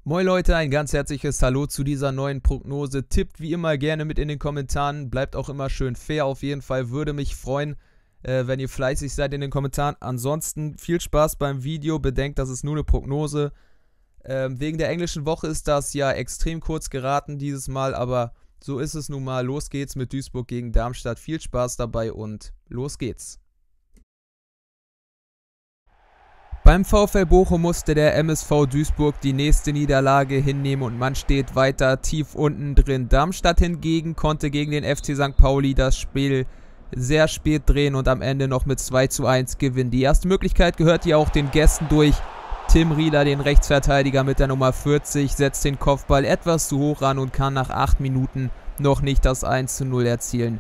Moin Leute, ein ganz herzliches Hallo zu dieser neuen Prognose. Tippt wie immer gerne mit in den Kommentaren, bleibt auch immer schön fair. Auf jeden Fall würde mich freuen, wenn ihr fleißig seid in den Kommentaren. Ansonsten viel Spaß beim Video, bedenkt, das ist nur eine Prognose. Wegen der englischen Woche ist das ja extrem kurz geraten dieses Mal, aber so ist es nun mal. Los geht's mit Duisburg gegen Darmstadt. Viel Spaß dabei und los geht's. Beim VfL Bochum musste der MSV Duisburg die nächste Niederlage hinnehmen und man steht weiter tief unten drin. Darmstadt hingegen konnte gegen den FC St. Pauli das Spiel sehr spät drehen und am Ende noch mit 2:1 gewinnen. Die erste Möglichkeit gehört ja auch den Gästen durch. Tim Rieler, den Rechtsverteidiger mit der Nummer 40, setzt den Kopfball etwas zu hoch an und kann nach 8 Minuten noch nicht das 1:0 erzielen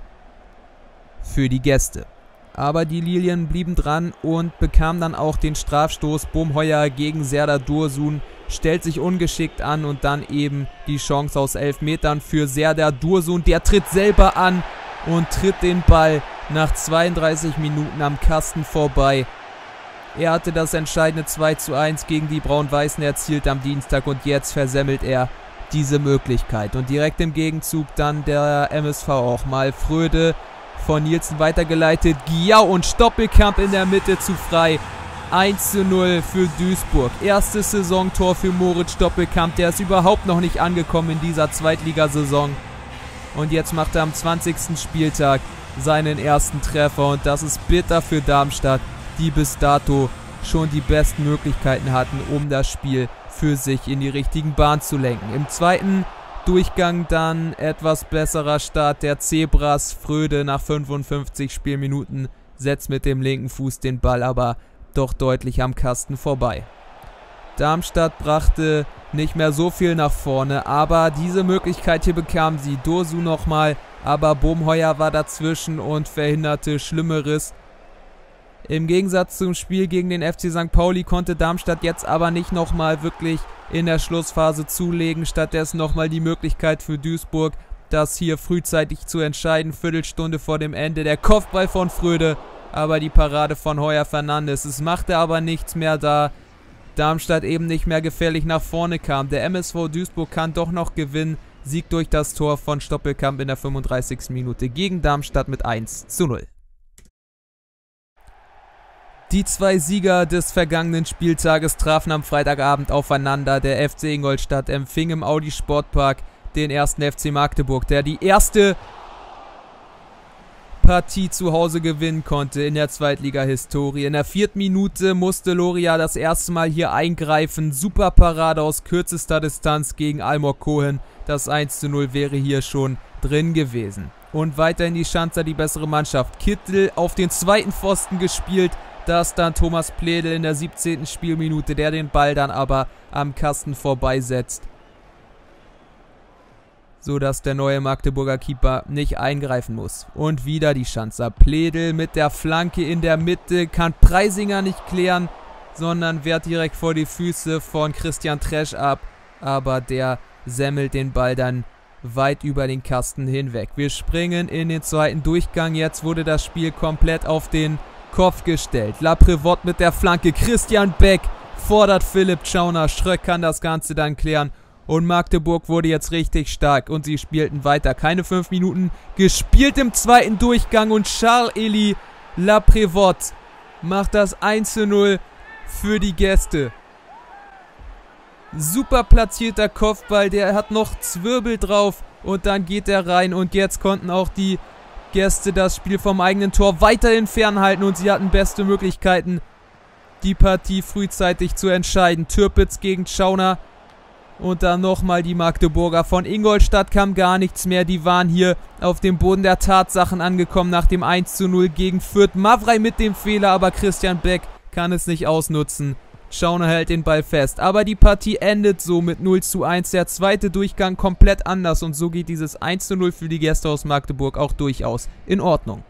für die Gäste. Aber die Lilien blieben dran und bekamen dann auch den Strafstoß. Bohmheuer gegen Serdar Dursun stellt sich ungeschickt an und dann eben die Chance aus 11 Metern für Serdar Dursun. Der tritt selber an und tritt den Ball nach 32 Minuten am Kasten vorbei. Er hatte das entscheidende 2:1 gegen die Braun-Weißen erzielt am Dienstag und jetzt versemmelt er diese Möglichkeit. Und direkt im Gegenzug dann der MSV auch mal. Fröde von Nielsen weitergeleitet, Giau und Stoppelkamp in der Mitte zu frei. 1:0 für Duisburg. Erstes Saisontor für Moritz Stoppelkamp, der ist überhaupt noch nicht angekommen in dieser Zweitligasaison. Und jetzt macht er am 20. Spieltag seinen ersten Treffer und das ist bitter für Darmstadt, die bis dato schon die besten Möglichkeiten hatten, um das Spiel für sich in die richtigen Bahnen zu lenken. Im zweiten Durchgang dann etwas besserer Start der Zebras. Fröde nach 55 Spielminuten setzt mit dem linken Fuß den Ball aber doch deutlich am Kasten vorbei. Darmstadt brachte nicht mehr so viel nach vorne, aber diese Möglichkeit hier bekam sie. Dursun nochmal, aber Bohmheuer war dazwischen und verhinderte Schlimmeres. Im Gegensatz zum Spiel gegen den FC St. Pauli konnte Darmstadt jetzt aber nicht nochmal wirklich in der Schlussphase zulegen. Stattdessen nochmal die Möglichkeit für Duisburg, das hier frühzeitig zu entscheiden. Viertelstunde vor dem Ende der Kopfball von Fröde, aber die Parade von Heuer Fernandes. Es machte aber nichts mehr, da Darmstadt eben nicht mehr gefährlich nach vorne kam. Der MSV Duisburg kann doch noch gewinnen. Sieg durch das Tor von Stoppelkamp in der 35. Minute gegen Darmstadt mit 1:0. Die zwei Sieger des vergangenen Spieltages trafen am Freitagabend aufeinander. Der FC Ingolstadt empfing im Audi Sportpark den 1. FC Magdeburg, der die erste Partie zu Hause gewinnen konnte in der Zweitliga-Historie. In der 4. Minute musste Loria das erste Mal hier eingreifen. Super Parade aus kürzester Distanz gegen Almog Cohen. Das 1:0 wäre hier schon drin gewesen. Und weiterhin die Schanzer, die bessere Mannschaft. Kittel auf den zweiten Pfosten gespielt. Da ist dann Thomas Pledel in der 17. Spielminute, der den Ball dann aber am Kasten vorbeisetzt, sodass der neue Magdeburger Keeper nicht eingreifen muss. Und wieder die Schanzer. Pledel mit der Flanke in der Mitte, kann Preisinger nicht klären, sondern wehrt direkt vor die Füße von Christian Tresch ab. Aber der semmelt den Ball dann weit über den Kasten hinweg. Wir springen in den zweiten Durchgang. Jetzt wurde das Spiel komplett auf den Kopf gestellt. Laprevot mit der Flanke. Christian Beck fordert Philipp Tschauner. Schröck kann das Ganze dann klären. Und Magdeburg wurde jetzt richtig stark. Und sie spielten weiter. Keine 5 Minuten gespielt im zweiten Durchgang. Und Charles-Élie Laprevot macht das 1:0 für die Gäste. Super platzierter Kopfball. Der hat noch Zwirbel drauf. Und dann geht er rein. Und jetzt konnten auch die Gäste das Spiel vom eigenen Tor weiterhin fernhalten und sie hatten beste Möglichkeiten, die Partie frühzeitig zu entscheiden. Türpitz gegen Tschauner und dann nochmal die Magdeburger. Von Ingolstadt kam gar nichts mehr. Die waren hier auf dem Boden der Tatsachen angekommen nach dem 1:0 gegen Fürth. Mavrei mit dem Fehler, aber Christian Beck kann es nicht ausnutzen. Tschauner hält den Ball fest. Aber die Partie endet so mit 0:1. Der zweite Durchgang komplett anders. Und so geht dieses 1:0 für die Gäste aus Magdeburg auch durchaus in Ordnung.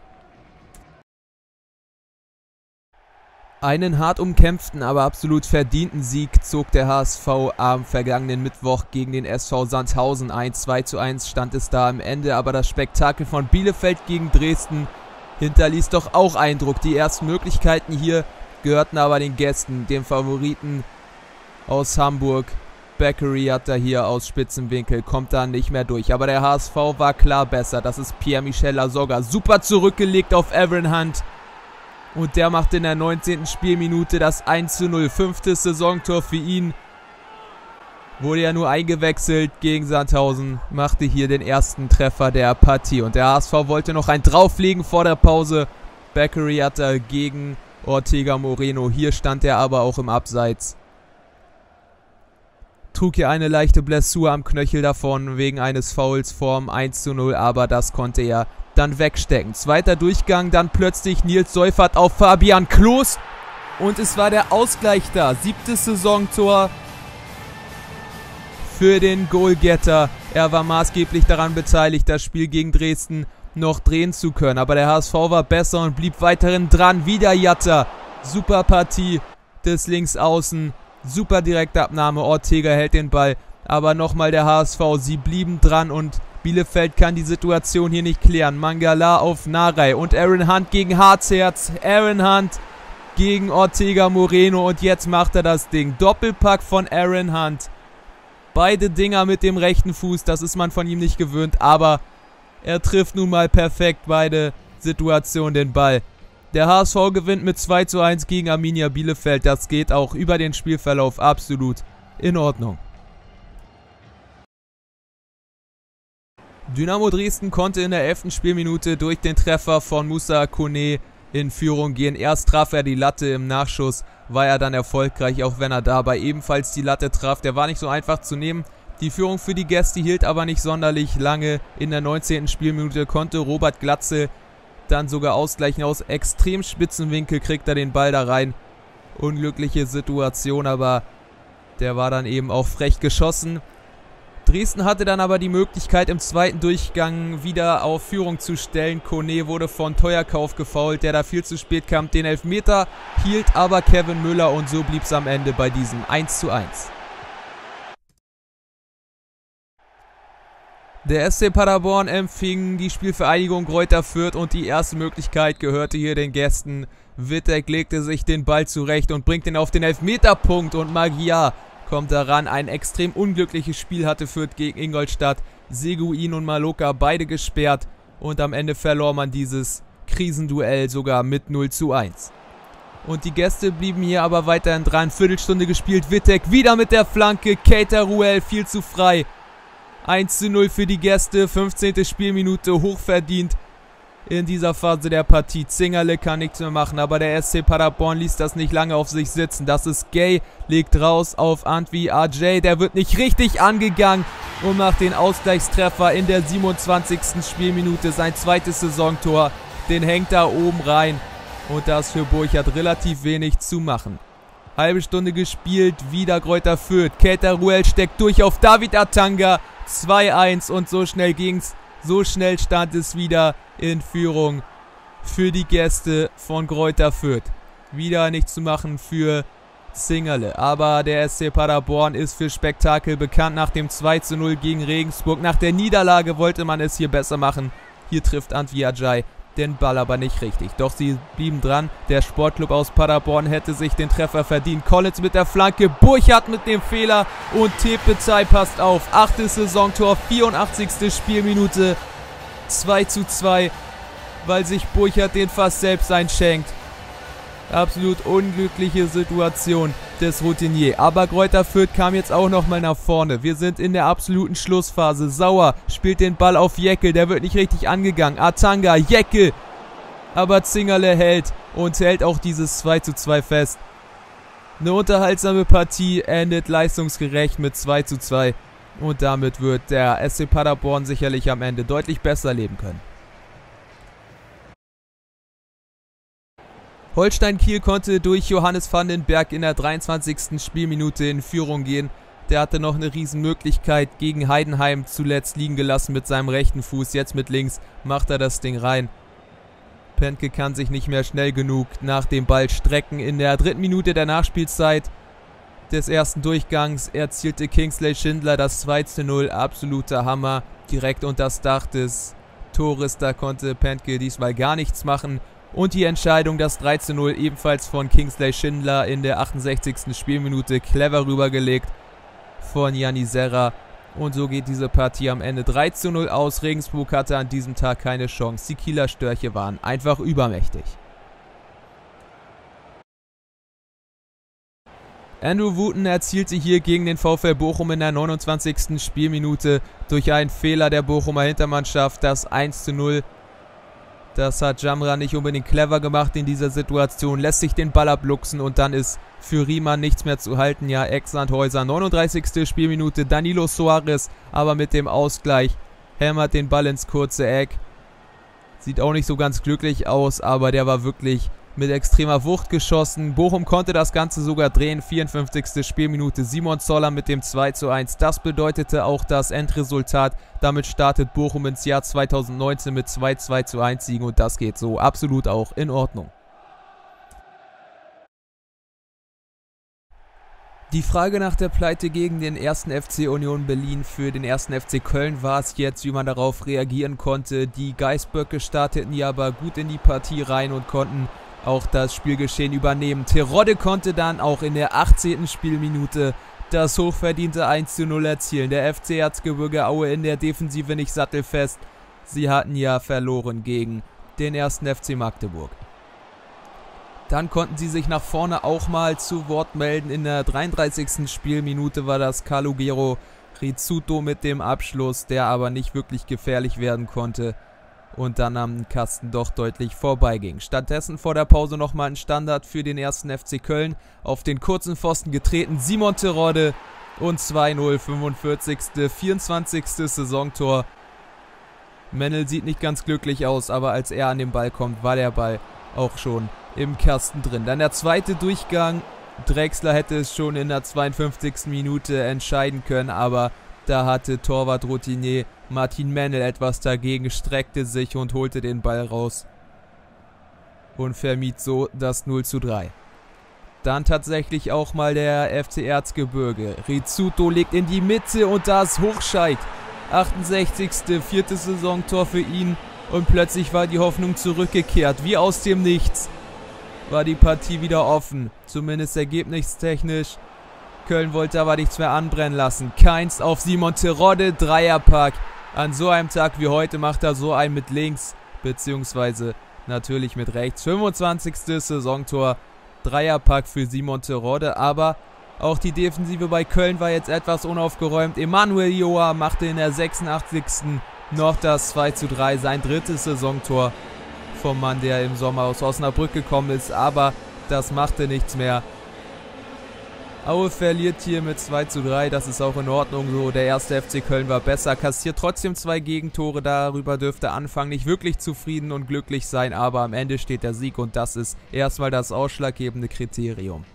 Einen hart umkämpften, aber absolut verdienten Sieg zog der HSV am vergangenen Mittwoch gegen den SV Sandhausen ein. 2:1 stand es da am Ende. Aber das Spektakel von Bielefeld gegen Dresden hinterließ doch auch Eindruck. Die ersten Möglichkeiten hier gehörten aber den Gästen, den Favoriten aus Hamburg. Beckery hat er hier aus Spitzenwinkel, kommt da nicht mehr durch. Aber der HSV war klar besser. Das ist Pierre-Michel Lasogga. Super zurückgelegt auf Aaron Hunt. Und der macht in der 19. Spielminute das 1:0. 5. Saisontor für ihn. Wurde ja nur eingewechselt gegen Sandhausen. Machte hier den ersten Treffer der Partie. Und der HSV wollte noch einen drauflegen vor der Pause. Beckery hat er gegen Ortega Moreno. Hier stand er aber auch im Abseits. Trug hier eine leichte Blessur am Knöchel davon wegen eines Fouls vorm 1:0, aber das konnte er dann wegstecken. Zweiter Durchgang, dann plötzlich Nils Seufert auf Fabian Klos und es war der Ausgleich da. 7. Saisontor für den Goalgetter. Er war maßgeblich daran beteiligt, das Spiel gegen Dresden noch drehen zu können, aber der HSV war besser und blieb weiterhin dran. Wieder Jatta, super Partie des Linksaußen. Super Direktabnahme, Ortega hält den Ball, aber nochmal der HSV, sie blieben dran und Bielefeld kann die Situation hier nicht klären. Mangala auf Narei und Aaron Hunt gegen Harzherz, Aaron Hunt gegen Ortega Moreno und jetzt macht er das Ding. Doppelpack von Aaron Hunt, beide Dinger mit dem rechten Fuß, das ist man von ihm nicht gewöhnt, aber er trifft nun mal perfekt beide Situationen den Ball. Der HSV gewinnt mit 2:1 gegen Arminia Bielefeld. Das geht auch über den Spielverlauf absolut in Ordnung. Dynamo Dresden konnte in der 11. Spielminute durch den Treffer von Moussa Kone in Führung gehen. Erst traf er die Latte, im Nachschuss war er dann erfolgreich, auch wenn er dabei ebenfalls die Latte traf. Der war nicht so einfach zu nehmen. Die Führung für die Gäste hielt aber nicht sonderlich lange. In der 19. Spielminute konnte Robert Glatze dann sogar ausgleichen. Aus extrem spitzen Winkel kriegt er den Ball da rein. Unglückliche Situation, aber der war dann eben auch frech geschossen. Dresden hatte dann aber die Möglichkeit, im zweiten Durchgang wieder auf Führung zu stellen. Kone wurde von Teuerkauf gefoult, der da viel zu spät kam. Den Elfmeter hielt aber Kevin Müller und so blieb es am Ende bei diesem 1:1. Der SC Paderborn empfing die Spielvereinigung Greuther Fürth und die erste Möglichkeit gehörte hier den Gästen. Wittek legte sich den Ball zurecht und bringt ihn auf den Elfmeterpunkt und Magyar kommt daran. Ein extrem unglückliches Spiel hatte Fürth gegen Ingolstadt. Seguin und Maloka beide gesperrt und am Ende verlor man dieses Krisenduell sogar mit 0:1. Und die Gäste blieben hier aber weiterhin dran. Viertelstunde gespielt, Wittek wieder mit der Flanke, Keita Ruel viel zu frei. 1:0 für die Gäste, 15. Spielminute, hochverdient in dieser Phase der Partie. Zingerle kann nichts mehr machen, aber der SC Paderborn ließ das nicht lange auf sich sitzen. Das ist Gay, legt raus auf Antwi Ajay, der wird nicht richtig angegangen und macht den Ausgleichstreffer in der 27. Spielminute. Sein zweites Saisontor, den hängt da oben rein und das für Burchard relativ wenig zu machen. Halbe Stunde gespielt, wieder Greuther Fürth. Keita Ruel steckt durch auf David Atanga. 2:1 und so schnell ging's. So schnell stand es wieder in Führung für die Gäste von Greuther Fürth. Wieder nichts zu machen für Zingerle. Aber der SC Paderborn ist für Spektakel bekannt nach dem 2:0 gegen Regensburg. Nach der Niederlage wollte man es hier besser machen. Hier trifft Antwi Ajay den Ball aber nicht richtig. Doch sie blieben dran. Der Sportclub aus Paderborn hätte sich den Treffer verdient. Collins mit der Flanke, Burchard mit dem Fehler und Tepezay passt auf. 8. Saisontor, 84. Spielminute. 2:2, weil sich Burchard den fast selbst einschenkt. Absolut unglückliche Situation des Routiniers. Aber Greuther Fürth kam jetzt auch nochmal nach vorne. Wir sind in der absoluten Schlussphase. Sauer spielt den Ball auf Jeckel. Der wird nicht richtig angegangen. Atanga, Jeckel. Aber Zingerle hält und hält auch dieses 2:2 fest. Eine unterhaltsame Partie endet leistungsgerecht mit 2:2. Und damit wird der SC Paderborn sicherlich am Ende deutlich besser leben können. Holstein Kiel konnte durch Johannes van den Berg in der 23. Spielminute in Führung gehen. Der hatte noch eine Riesenmöglichkeit gegen Heidenheim zuletzt liegen gelassen mit seinem rechten Fuß. Jetzt mit links macht er das Ding rein. Pentke kann sich nicht mehr schnell genug nach dem Ball strecken. In der 3. Minute der Nachspielzeit des ersten Durchgangs erzielte Kingsley Schindler das 2:0. Absoluter Hammer. Direkt unter das Dach des Tores. Da konnte Pentke diesmal gar nichts machen. Und die Entscheidung, das 3:0 ebenfalls von Kingsley Schindler in der 68. Spielminute clever rübergelegt. von Gianni Serra. Und so geht diese Partie am Ende 3:0 aus. Regensburg hatte an diesem Tag keine Chance. Die Kieler Störche waren einfach übermächtig. Andrew Wooten erzielte hier gegen den VfL Bochum in der 29. Spielminute durch einen Fehler der Bochumer Hintermannschaft das 1:0. Das hat Jamra nicht unbedingt clever gemacht in dieser Situation, lässt sich den Ball abluchsen und dann ist für Riemann nichts mehr zu halten. Ja, Ex-Sandhäuser, 39. Spielminute, Danilo Soares, aber mit dem Ausgleich hämmert den Ball ins kurze Eck. Sieht auch nicht so ganz glücklich aus, aber der war wirklich mit extremer Wucht geschossen. Bochum konnte das Ganze sogar drehen. 54. Spielminute, Simon Zoller mit dem 2:1. Das bedeutete auch das Endresultat. Damit startet Bochum ins Jahr 2019 mit 2:1 Siegen und das geht so absolut auch in Ordnung. Die Frage nach der Pleite gegen den 1. FC Union Berlin. Für den 1. FC Köln war es jetzt, wie man darauf reagieren konnte. Die Geißböcke starteten ja aber gut in die Partie rein und konnten auch das Spielgeschehen übernehmen. Terodde konnte dann auch in der 18. Spielminute das hochverdiente 1:0 erzielen. Der FC Erzgebirge Aue in der Defensive nicht sattelfest. Sie hatten ja verloren gegen den 1. FC Magdeburg. Dann konnten sie sich nach vorne auch mal zu Wort melden. In der 33. Spielminute war das Calogero Rizzuto mit dem Abschluss, der aber nicht wirklich gefährlich werden konnte und dann am Kasten doch deutlich vorbeiging. Stattdessen vor der Pause nochmal ein Standard für den 1. FC Köln. Auf den kurzen Pfosten getreten, Simon Terodde und 2:0, 45. 24. Saisontor. Mennel sieht nicht ganz glücklich aus, aber als er an den Ball kommt, war der Ball auch schon im Kasten drin. Dann der zweite Durchgang. Drexler hätte es schon in der 52. Minute entscheiden können, aber da hatte Torwart-Routinier Martin Mennel etwas dagegen, streckte sich und holte den Ball raus und vermied so das 0:3. Dann tatsächlich auch mal der FC Erzgebirge. Rizzuto legt in die Mitte und da ist Hochscheid. 68. 4. Saisontor für ihn und plötzlich war die Hoffnung zurückgekehrt. Wie aus dem Nichts war die Partie wieder offen, zumindest ergebnistechnisch. Köln wollte aber nichts mehr anbrennen lassen. Keins auf Simon Terodde, Dreierpack. An so einem Tag wie heute macht er so einen mit links, beziehungsweise natürlich mit rechts. 25. Saisontor, Dreierpack für Simon Terodde, aber auch die Defensive bei Köln war jetzt etwas unaufgeräumt. Emanuel Joa machte in der 86. noch das 2:3, sein drittes Saisontor vom Mann, der im Sommer aus Osnabrück gekommen ist, aber das machte nichts mehr. Aue verliert hier mit 2:3, das ist auch in Ordnung so. Der 1. FC Köln war besser, kassiert trotzdem 2 Gegentore. Darüber dürfte Anfang nicht wirklich zufrieden und glücklich sein, aber am Ende steht der Sieg und das ist erstmal das ausschlaggebende Kriterium.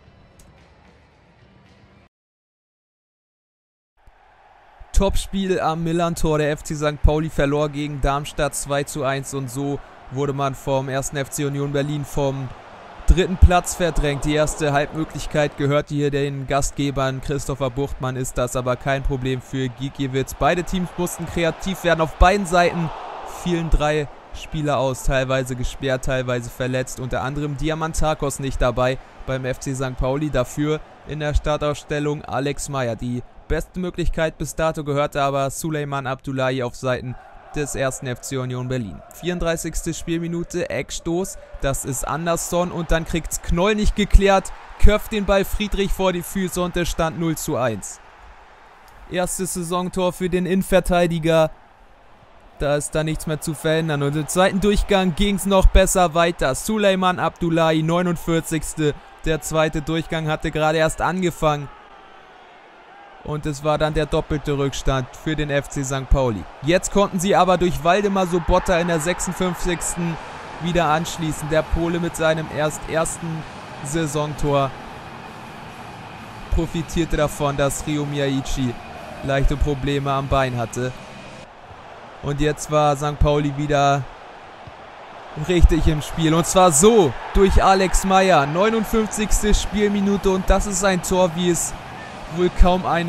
Topspiel am Millerntor. Der FC St. Pauli verlor gegen Darmstadt 2:1 und so wurde man vom 1. FC Union Berlin vom 3. Platz verdrängt. Die erste Halbmöglichkeit gehört hier den Gastgebern. Christopher Buchtmann ist das aber kein Problem für Gikiewicz. Beide Teams mussten kreativ werden. Auf beiden Seiten fielen 3 Spieler aus, teilweise gesperrt, teilweise verletzt. Unter anderem Diamantakos nicht dabei beim FC St. Pauli. Dafür in der Startaufstellung Alex Meyer. Die beste Möglichkeit bis dato gehörte aber Suleiman Abdullahi auf Seiten des 1. FC Union Berlin. 34. Spielminute, Eckstoß, das ist Andersson und dann kriegt's Knoll nicht geklärt, köpft den Ball Friedrich vor die Füße und es stand 0:1. Erstes Saisontor für den Innenverteidiger, da ist da nichts mehr zu verändern und im zweiten Durchgang ging's noch besser weiter. Suleiman Abdullahi, 49. Der zweite Durchgang hatte gerade erst angefangen. Und es war dann der doppelte Rückstand für den FC St. Pauli. Jetzt konnten sie aber durch Waldemar Sobotta in der 56. wieder anschließen. Der Pole mit seinem ersten Saisontor profitierte davon, dass Ryo Miyaichi leichte Probleme am Bein hatte. Und jetzt war St. Pauli wieder richtig im Spiel. Und zwar so, durch Alex Meyer. 59. Spielminute und das ist ein Tor, wie es wohl kaum einer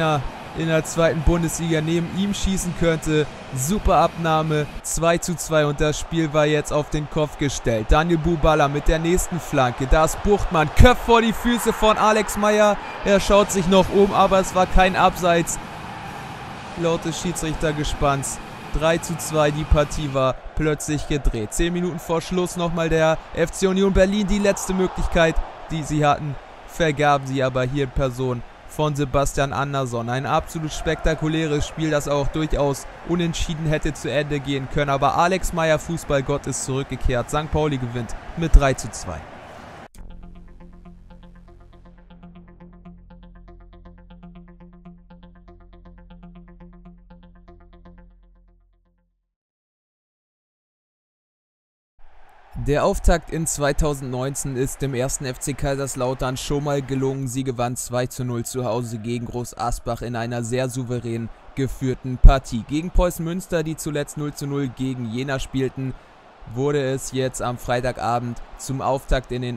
in der zweiten Bundesliga neben ihm schießen könnte. Super Abnahme, 2:2 und das Spiel war jetzt auf den Kopf gestellt. Daniel Bubala mit der nächsten Flanke. Da ist Buchtmann, köpft vor die Füße von Alex Meyer. Er schaut sich noch um, aber es war kein Abseits. Laut des Schiedsrichtergespanns 3:2, die Partie war plötzlich gedreht. 10 Minuten vor Schluss nochmal der FC Union Berlin. Die letzte Möglichkeit, die sie hatten, vergaben sie aber hier in Person von Sebastian Andersson. Ein absolut spektakuläres Spiel, das auch durchaus unentschieden hätte zu Ende gehen können. Aber Alex Meyer, Fußballgott, ist zurückgekehrt. St. Pauli gewinnt mit 3:2. Der Auftakt in 2019 ist dem 1. FC Kaiserslautern schon mal gelungen. Sie gewann 2:0 zu Hause gegen Groß Asbach in einer sehr souverän geführten Partie. Gegen Preußen Münster, die zuletzt 0:0 gegen Jena spielten, wurde es jetzt am Freitagabend zum Auftakt in den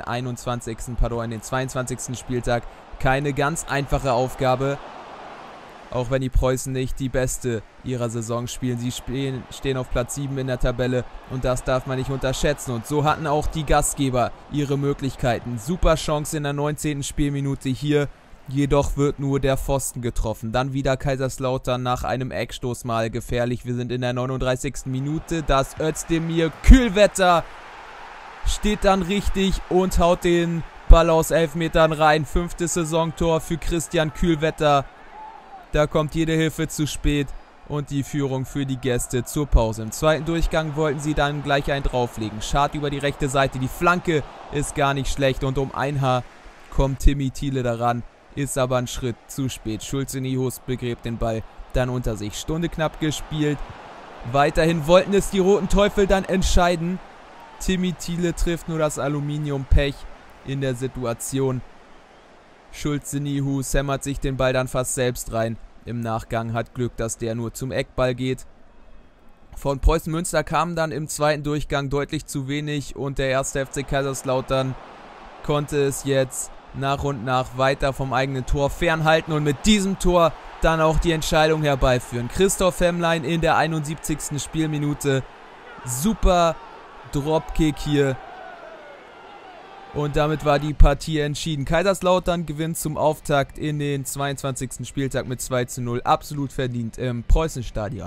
22. Spieltag keine ganz einfache Aufgabe. Auch wenn die Preußen nicht die beste ihrer Saison spielen. Sie stehen auf Platz 7 in der Tabelle und das darf man nicht unterschätzen. Und so hatten auch die Gastgeber ihre Möglichkeiten. Super Chance in der 19. Spielminute hier. Jedoch wird nur der Pfosten getroffen. Dann wieder Kaiserslautern nach einem Eckstoß mal gefährlich. Wir sind in der 39. Minute. Das Özdemir Kühlwetter steht dann richtig und haut den Ball aus 11 Metern rein. 5. Saisontor für Christian Kühlwetter. Da kommt jede Hilfe zu spät und die Führung für die Gäste zur Pause. Im zweiten Durchgang wollten sie dann gleich einen drauflegen. Schad über die rechte Seite. Die Flanke ist gar nicht schlecht und um ein Haar kommt Timmy Thiele daran. Ist aber ein Schritt zu spät. Schulze Nihus begräbt den Ball dann unter sich. Stunde knapp gespielt. Weiterhin wollten es die Roten Teufel dann entscheiden. Timmy Thiele trifft nur das Aluminium-Pech in der Situation. Schulze Nihus hämmert sich den Ball dann fast selbst rein. Im Nachgang hat Glück, dass der nur zum Eckball geht. Von Preußen Münster kam dann im zweiten Durchgang deutlich zu wenig und der 1. FC Kaiserslautern konnte es jetzt nach und nach weiter vom eigenen Tor fernhalten und mit diesem Tor dann auch die Entscheidung herbeiführen. Christoph Hemmlein in der 71. Spielminute. Super Dropkick hier. Und damit war die Partie entschieden. Kaiserslautern gewinnt zum Auftakt in den 22. Spieltag mit 2:0. Absolut verdient im Preußenstadion.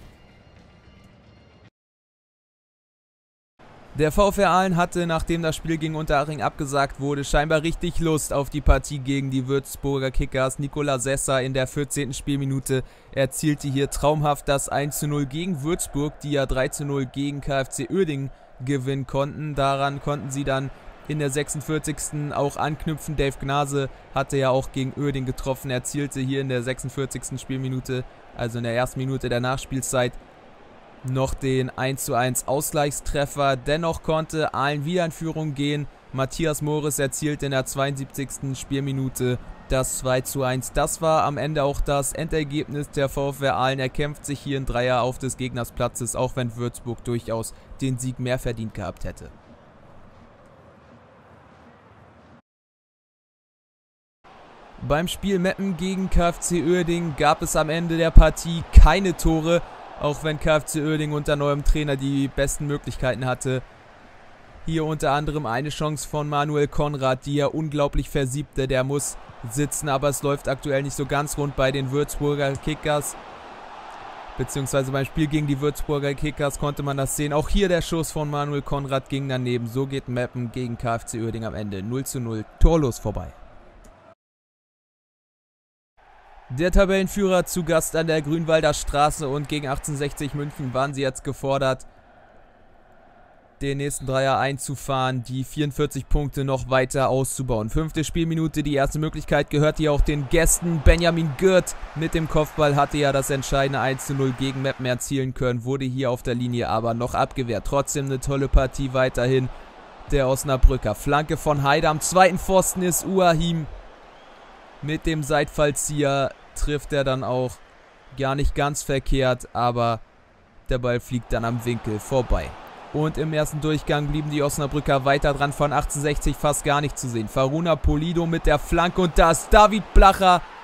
Der VfR Aalen hatte, nachdem das Spiel gegen Unterhaching abgesagt wurde, scheinbar richtig Lust auf die Partie gegen die Würzburger Kickers. Nicola Sessa in der 14. Spielminute erzielte hier traumhaft das 1:0 gegen Würzburg, die ja 3:0 gegen KfC Uerdingen gewinnen konnten. Daran konnten sie dann in der 46. auch anknüpfen. Dave Gnase hatte ja auch gegen Uerdingen getroffen, erzielte hier in der 46. Spielminute, also in der ersten Minute der Nachspielzeit, noch den 1:1 Ausgleichstreffer. Dennoch konnte Aalen wieder in Führung gehen. Matthias Morris erzielte in der 72. Spielminute das 2:1. Das war am Ende auch das Endergebnis. Der VfR Aalen erkämpft sich hier in Dreier auf des Gegners Platzes, auch wenn Würzburg durchaus den Sieg mehr verdient gehabt hätte. Beim Spiel Meppen gegen KfC Uerdingen gab es am Ende der Partie keine Tore, auch wenn KfC Uerdingen unter neuem Trainer die besten Möglichkeiten hatte. Hier unter anderem eine Chance von Manuel Konrad, die er unglaublich versiebte. Der muss sitzen, aber es läuft aktuell nicht so ganz rund bei den Würzburger Kickers. Beziehungsweise beim Spiel gegen die Würzburger Kickers konnte man das sehen. Auch hier der Schuss von Manuel Konrad ging daneben. So geht Meppen gegen KfC Uerdingen am Ende 0:0 torlos vorbei. Der Tabellenführer zu Gast an der Grünwalder Straße und gegen 1860 München waren sie jetzt gefordert, den nächsten Dreier einzufahren, die 44 Punkte noch weiter auszubauen. 5. Spielminute, die erste Möglichkeit gehört hier auch den Gästen. Benjamin Gürt mit dem Kopfball hatte ja das entscheidende 1:0 gegen Meppen erzielen können, wurde hier auf der Linie aber noch abgewehrt. Trotzdem eine tolle Partie weiterhin der Osnabrücker. Flanke von Heide, am zweiten Pfosten ist Uahim. Mit dem Seitfallzieher trifft er dann auch gar nicht ganz verkehrt, aber der Ball fliegt dann am Winkel vorbei. Und im ersten Durchgang blieben die Osnabrücker weiter dran, von 1860 fast gar nicht zu sehen. Faruna Polido mit der Flanke und da ist David Blacher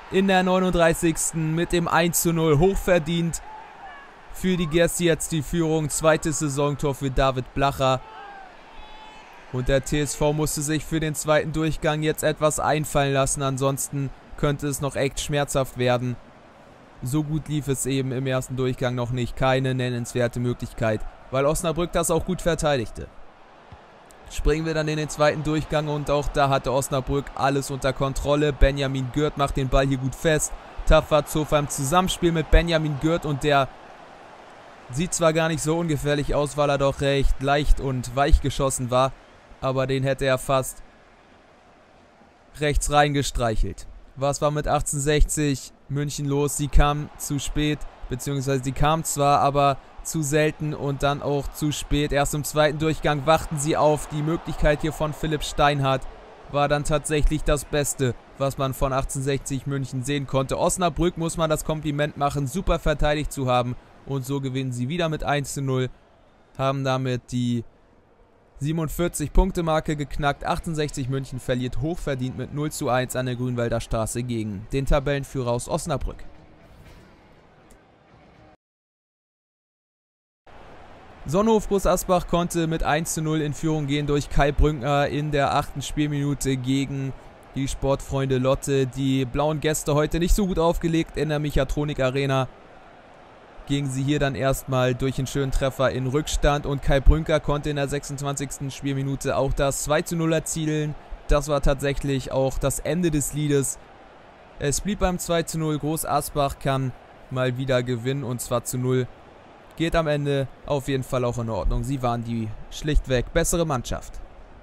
in der 39. mit dem 1:0 hochverdient. Für die Gäste jetzt die Führung. Zweites Saisontor für David Blacher. Und der TSV musste sich für den zweiten Durchgang jetzt etwas einfallen lassen. Ansonsten könnte es noch echt schmerzhaft werden. So gut lief es eben im ersten Durchgang noch nicht. Keine nennenswerte Möglichkeit, weil Osnabrück das auch gut verteidigte. Springen wir dann in den zweiten Durchgang und auch da hatte Osnabrück alles unter Kontrolle. Benjamin Gürt macht den Ball hier gut fest. Taffat Zofer im Zusammenspiel mit Benjamin Gürt und der sieht zwar gar nicht so ungefährlich aus, weil er doch recht leicht und weich geschossen war, aber den hätte er fast rechts reingestreichelt. Was war mit 1860 München los? Sie kam zu spät, beziehungsweise sie kam zwar, aber zu selten und dann auch zu spät. Erst im zweiten Durchgang wachten sie auf. Die Möglichkeit hier von Philipp Steinhardt war dann tatsächlich das Beste, was man von 1860 München sehen konnte. Osnabrück muss man das Kompliment machen, super verteidigt zu haben. Und so gewinnen sie wieder mit 1:0, haben damit die 47-Punkte-Marke geknackt. 1860 München verliert hochverdient mit 0:1 an der Grünwalder Straße gegen den Tabellenführer aus Osnabrück. Sonnenhof Groß Asbach konnte mit 1:0 in Führung gehen durch Kai Brünkner in der 8. Spielminute gegen die Sportfreunde Lotte. Die blauen Gäste heute nicht so gut aufgelegt in der Mechatronik Arena. Gingen sie hier dann erstmal durch einen schönen Treffer in Rückstand und Kai Brünkner konnte in der 26. Spielminute auch das 2:0 erzielen. Das war tatsächlich auch das Ende des Liedes. Es blieb beim 2:0. Groß Asbach kann mal wieder gewinnen und zwar zu 0. Geht am Ende auf jeden Fall auch in Ordnung. Sie waren die schlichtweg bessere Mannschaft.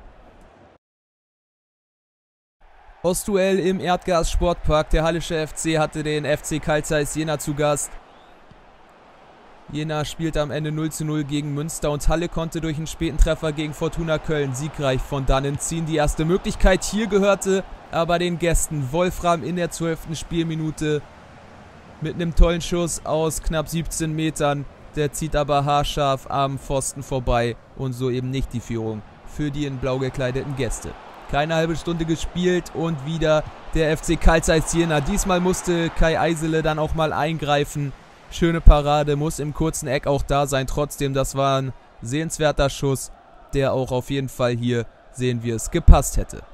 Ostduell im Erdgas Sportpark. Der Hallische FC hatte den FC Carl Zeiss Jena zu Gast. Jena spielte am Ende 0:0 gegen Münster und Halle konnte durch einen späten Treffer gegen Fortuna Köln siegreich von dannen ziehen. Die erste Möglichkeit hier gehörte aber den Gästen. Wolfram in der 12. Spielminute mit einem tollen Schuss aus knapp 17 Metern. Der zieht aber haarscharf am Pfosten vorbei und so eben nicht die Führung für die in blau gekleideten Gäste. Keine halbe Stunde gespielt und wieder der FC Carl Zeiss Jena. Diesmal musste Kai Eisele dann auch mal eingreifen. Schöne Parade, muss im kurzen Eck auch da sein. Trotzdem, das war ein sehenswerter Schuss, der auch auf jeden Fall hier, sehen wir es, gepasst hätte.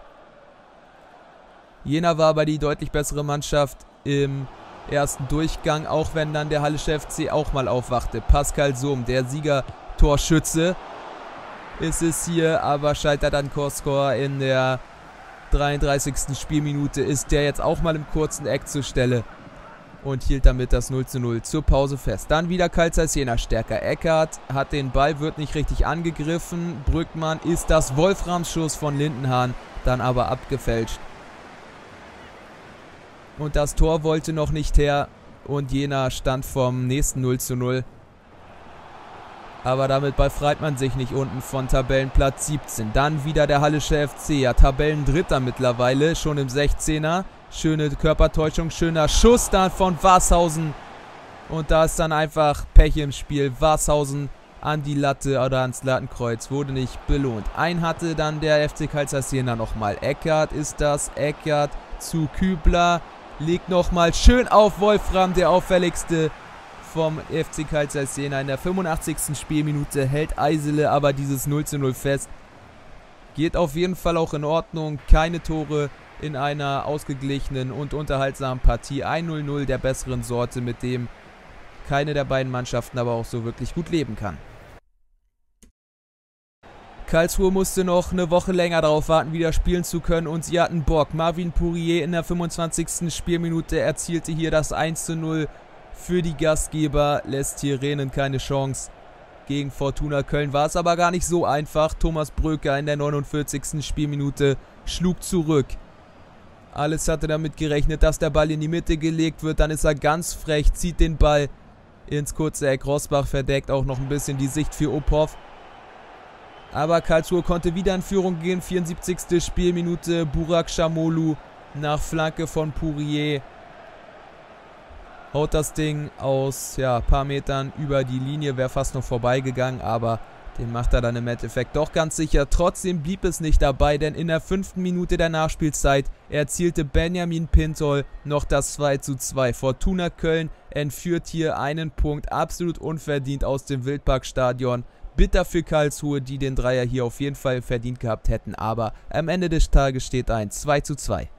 Jena war aber die deutlich bessere Mannschaft im ersten Durchgang, auch wenn dann der Hallische FC auch mal aufwachte. Pascal Sohm, der Siegertorschütze, ist es hier, aber scheitert an Korscore in der 33. Spielminute. Ist der jetzt auch mal im kurzen Eck zur Stelle und hielt damit das 0:0 zur Pause fest. Dann wieder Carl Zeiss Jena stärker. Eckert hat den Ball, wird nicht richtig angegriffen. Brückmann ist das Wolframsschuss von Lindenhahn, dann aber abgefälscht. Und das Tor wollte noch nicht her und Jena stand vom nächsten 0:0. Aber damit befreit man sich nicht unten von Tabellenplatz 17. Dann wieder der Hallische FC, ja Tabellendritter mittlerweile, schon im 16er. Schöne Körpertäuschung, schöner Schuss dann von Warshausen. Und da ist dann einfach Pech im Spiel. Warshausen an die Latte oder ans Lattenkreuz, wurde nicht belohnt. Einen hatte dann der FC Carl Zeiss Jena nochmal. Eckert ist das, Eckert zu Kübler. Legt nochmal schön auf Wolfram, der auffälligste vom FC Carl Zeiss Jena. In der 85. Spielminute hält Eisele aber dieses 0:0 fest. Geht auf jeden Fall auch in Ordnung. Keine Tore in einer ausgeglichenen und unterhaltsamen Partie. 1:0 der besseren Sorte, mit dem keine der beiden Mannschaften aber auch so wirklich gut leben kann. Karlsruhe musste noch eine Woche länger darauf warten, wieder spielen zu können und sie hatten Bock. Marvin Pourier in der 25. Spielminute erzielte hier das 1:0 für die Gastgeber, lässt hier Rehnen keine Chance. Gegen Fortuna Köln war es aber gar nicht so einfach. Thomas Bröker in der 49. Spielminute schlug zurück. Alles hatte damit gerechnet, dass der Ball in die Mitte gelegt wird. Dann ist er ganz frech, zieht den Ball ins kurze Eck. Rosbach verdeckt auch noch ein bisschen die Sicht für Ophoff. Aber Karlsruhe konnte wieder in Führung gehen. 74. Spielminute. Burak Schamolu nach Flanke von Pourier. Haut das Ding aus ein paar Metern über die Linie. Wäre fast noch vorbeigegangen. Aber Den macht er dann im Endeffekt doch ganz sicher. Trotzdem blieb es nicht dabei, denn in der 5. Minute der Nachspielzeit erzielte Benjamin Pintol noch das 2:2. Fortuna Köln entführt hier einen Punkt absolut unverdient aus dem Wildparkstadion. Bitter für Karlsruhe, die den Dreier hier auf jeden Fall verdient gehabt hätten, aber am Ende des Tages steht ein 2:2.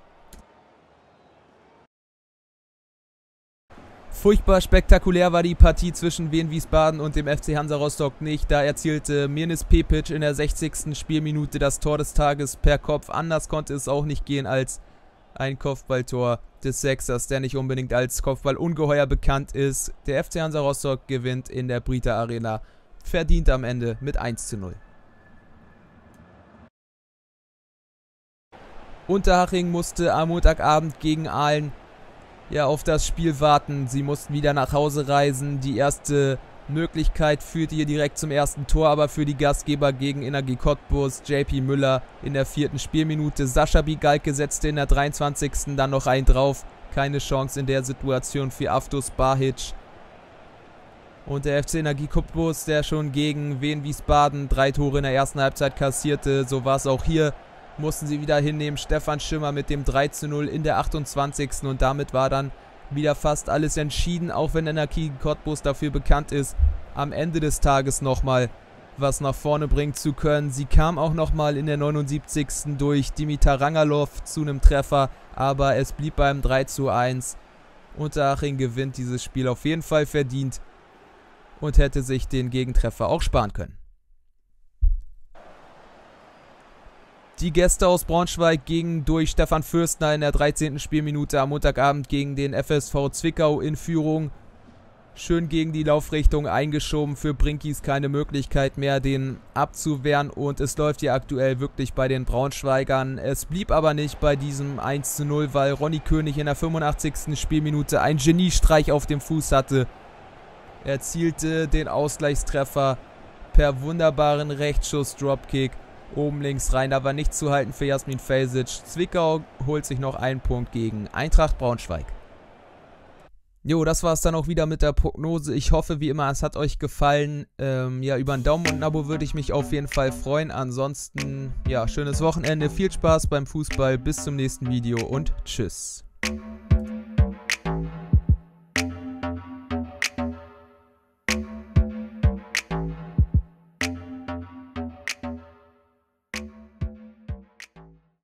Furchtbar spektakulär war die Partie zwischen Wien Wiesbaden und dem FC Hansa Rostock nicht. Da erzielte Mirnes Pepic in der 60. Spielminute das Tor des Tages per Kopf. Anders konnte es auch nicht gehen als ein Kopfballtor des Sechsers, der nicht unbedingt als Kopfballungeheuer bekannt ist. Der FC Hansa Rostock gewinnt in der Brita Arena verdient am Ende mit 1:0. Unterhaching musste am Montagabend gegen Aalen auf das Spiel warten. Sie mussten wieder nach Hause reisen. Die erste Möglichkeit führte hier direkt zum ersten Tor, aber für die Gastgeber gegen Energie Cottbus JP Müller in der 4. Spielminute. Sascha Bigalke setzte in der 23. dann noch einen drauf. Keine Chance in der Situation für Avdos Bahic. Und der FC Energie Cottbus, der schon gegen Wien Wiesbaden 3 Tore in der ersten Halbzeit kassierte, so war es auch hier. Mussten sie wieder hinnehmen. Stefan Schimmer mit dem 3:0 in der 28. Und damit war dann wieder fast alles entschieden, auch wenn Energie Cottbus dafür bekannt ist, am Ende des Tages nochmal was nach vorne bringen zu können. Sie kam auch nochmal in der 79. durch Dimitar Rangalov zu einem Treffer, aber es blieb beim 3:1. Unterhaching gewinnt dieses Spiel auf jeden Fall verdient und hätte sich den Gegentreffer auch sparen können. Die Gäste aus Braunschweig gingen durch Stefan Fürstner in der 13. Spielminute am Montagabend gegen den FSV Zwickau in Führung. Schön gegen die Laufrichtung eingeschoben, für Brinkis keine Möglichkeit mehr, den abzuwehren. Und es läuft hier aktuell wirklich bei den Braunschweigern. Es blieb aber nicht bei diesem 1:0, weil Ronny König in der 85. Spielminute einen Geniestreich auf dem Fuß hatte. Er erzielte den Ausgleichstreffer per wunderbaren Rechtsschuss-Dropkick. Oben links rein, da war nichts zu halten für Jasmin Fejsic. Zwickau holt sich noch einen Punkt gegen Eintracht Braunschweig. Jo, das war es dann auch wieder mit der Prognose. Ich hoffe wie immer, es hat euch gefallen. Über einen Daumen und ein Abo würde ich mich auf jeden Fall freuen. Ansonsten, schönes Wochenende, viel Spaß beim Fußball. Bis zum nächsten Video und tschüss.